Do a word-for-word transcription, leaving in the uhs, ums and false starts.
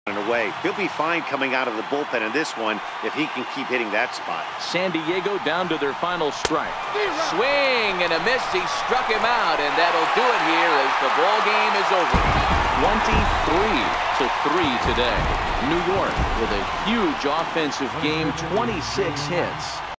And away. He'll be fine coming out of the bullpen in this one if he can keep hitting that spot. San Diego down to their final strike. Swing and a miss. He struck him out, and that'll do it here as the ball game is over. twenty-three to three today. New York with a huge offensive game, twenty-six hits.